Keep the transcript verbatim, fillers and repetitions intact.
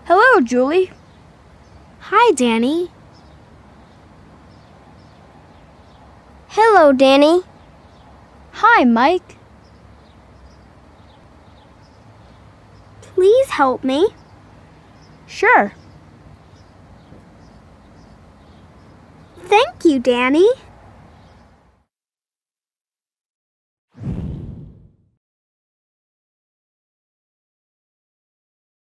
Hello, Julie. Hi, Danny. Hello, Danny. Hi, Mike. Please help me. Sure. Thank you, Danny.